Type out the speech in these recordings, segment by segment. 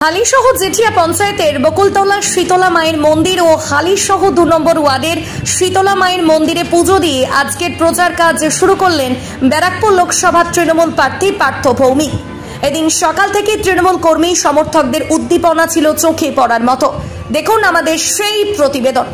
হালিশহর জেঠিয়া পঞ্চায়েতের বকুলতলা শীতলা মায়ের মন্দির ও হালিশহর 2 নম্বর ওয়ার্ডের শীতলা মায়ের মন্দিরে পুজো দিয়ে আজকের প্রচার কাজ শুরু করলেন ব্যারাকপুর লোকসভা তৃণমূল প্রার্থী পার্থ ভৌমিক। এদিন সকাল থেকে তৃণমূল কর্মী সমর্থকদের উদ্দীপনা ছিল চোখে পড়ার মতো। দেখুন আমাদের সেই প্রতিবেদন।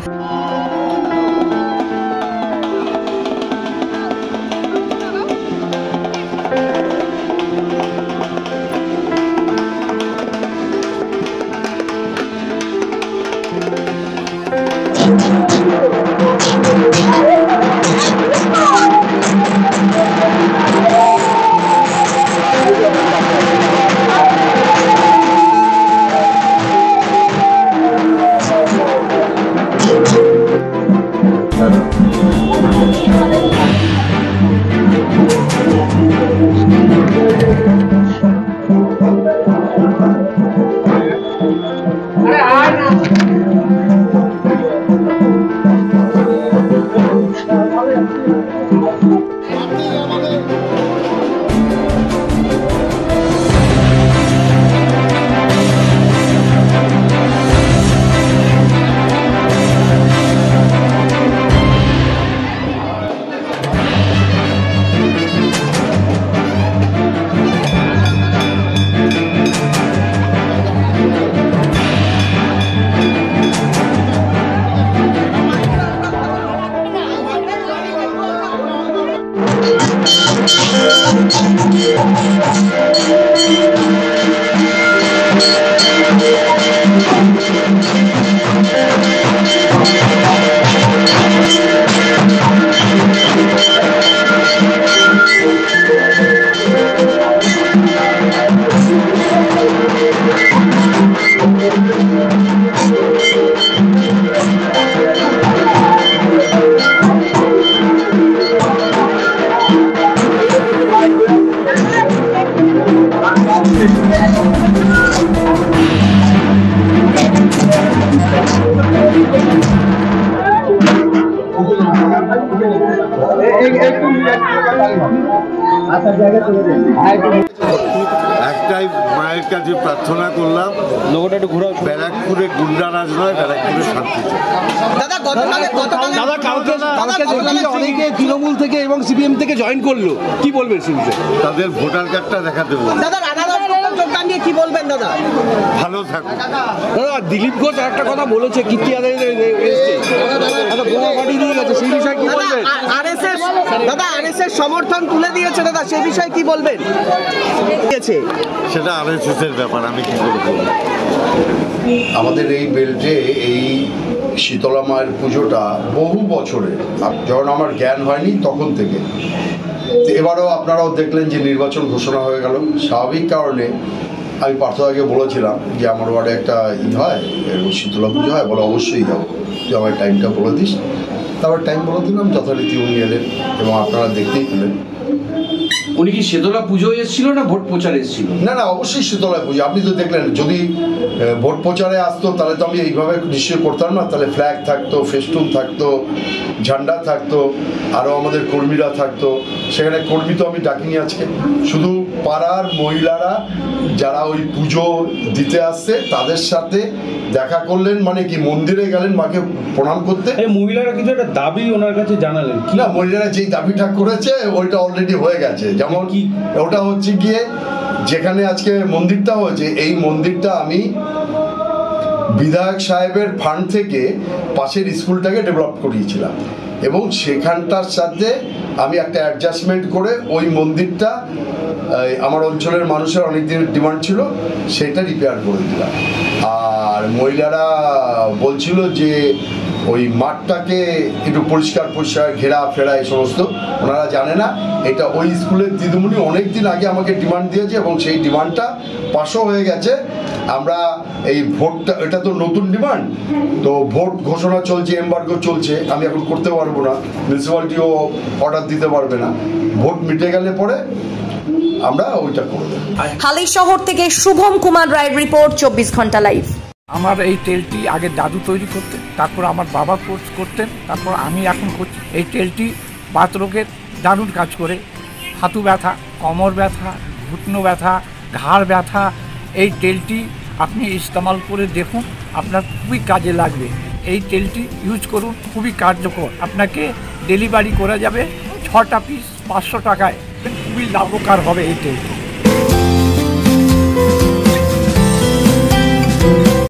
একটাই মায়ের কাছে প্রার্থনা করলাম, ব্যারাকপুরে গুন্ডারাজ নয়, ব্যারাকপুরে শান্তি। অনেকে তৃণমূল থেকে এবং সিপিএম থেকে জয়েন করলো, কি বলবেন? তাদের ভোটার কার্ডটা দেখাতে বলুন। কি বলবেন দাদা? ভালো থাকুন। দাদা দিলীপ ঘোষ একটা কথা বলেছে, কীর্তি আদায় বোমা পাঠিয়ে দিয়ে গেছে, সেই বিষয়ে কি বলবেন? আরএসএস সমর্থন তুলে দিয়েছে দাদা, সেই বিষয়ে কি বলবেন? সেটা আরএসএস এর ব্যাপার, আমি কি করব। আমাদের এই বেল্টে এই শীতলা মায়ের পুজোটা বহু বছরে, যখন আমার জ্ঞান হয়নি তখন থেকে। এবারও আপনারাও দেখলেন যে নির্বাচন ঘোষণা হয়ে গেল। স্বাভাবিক কারণে আমি পার্থদাকে বলেছিলাম যে আমার ওয়ার্ডে একটা হয়, শীতলা পুজো হয়, বলে অবশ্যই যাবো, তুই আমার টাইমটা বলে দিস। তারপর টাইম বলে দিলাম, যথারীতি উনি এলেন এবং আপনারা দেখতেই পেলেন। উনি কি শীতলা পুজো এসেছিল না ভোট প্রচারে এসেছিল? না, অবশ্যই শীতলা পুজো। আপনি তো দেখলেন, যদি ভোট প্রচারে আসতো তাহলে তো আমি এইভাবে নিশ্চয় করতাম না। তাহলে ফ্ল্যাগ থাকতো, ফেস্টুন থাকতো, ঝান্ডা থাকতো, আরও আমাদের কর্মীরা থাকতো। সেখানে কর্মী তো আমি ডাকিনি আজকে, শুধু পাড়ার মহিলারা যারা ওই পুজো দিতে আসছে তাদের সাথে দেখা করলেন। মানে কি, মন্দিরে গেলেন মাকে প্রণাম করতে। মহিলারা কিন্তু একটা দাবি ওনার কাছে জানালেন। না, মহিলারা যেই দাবিটা করেছে ওইটা অলরেডি হয়ে গেছে। যেমন কি, ওটা হচ্ছে গিয়ে যেখানে আজকে মন্দিরটা হয়েছে, এই মন্দিরটা আমি বিধায়ক সাহেবের ফান্ড থেকে পাশের স্কুলটাকে ডেভেলপ করিয়েছিলাম এবং সেখানটার সাথে আমি একটা অ্যাডজাস্টমেন্ট করে ওই মন্দিরটা আমার অঞ্চলের মানুষের অনেক দিনের ডিমান্ড ছিল, সেটা রিপেয়ার করে দিলাম। আর মহিলারা বলছিল যে ওই মাঠটাকে একটু পরিষ্কার ঘেরা ফেরা এই সমস্ত, ওনারা জানে না। এটা ওই স্কুলের দিদিমণি অনেক দিন আগে আমাকে ডিমান্ড দিয়েছে এবং সেই ডিমান্ডটা পাসও হয়ে গেছে। আমরা এই ভোটটা, এটা তো নতুন ডিমান্ড, তো ভোট ঘোষণা চলছে, এমবার্গো চলছে, আমি এখন করতে পারবো না, মিউনিসিপ্যালিটিও অর্ডার দিতে পারবে না। ভোট মিটে গেলে পরে আমরা ওইটা করব। হালিশহর থেকে শুভম কুমার রায়ের রিপোর্ট, 24 ঘন্টা লাইভ। আমার এই তেলটি আগে দাদু তৈরি করতেন, তারপর আমার বাবা কোর্স করতেন, তারপর আমি এখন করছি। এই তেলটি বাতরোগের দারুণ কাজ করে। হাঁটু ব্যথা, কোমর ব্যথা, ঘুটনো ব্যথা, ঘাড় ব্যথা, এই তেলটি আপনি ইস্তেমাল করে দেখুন, আপনার খুবই কাজে লাগবে। এই তেলটি ইউজ করুন, খুবই কার্যকর। আপনাকে ডেলিভারি করা যাবে 6টা পিস 500 টাকায়। খুবই লাভকার হবে এই তেলটি।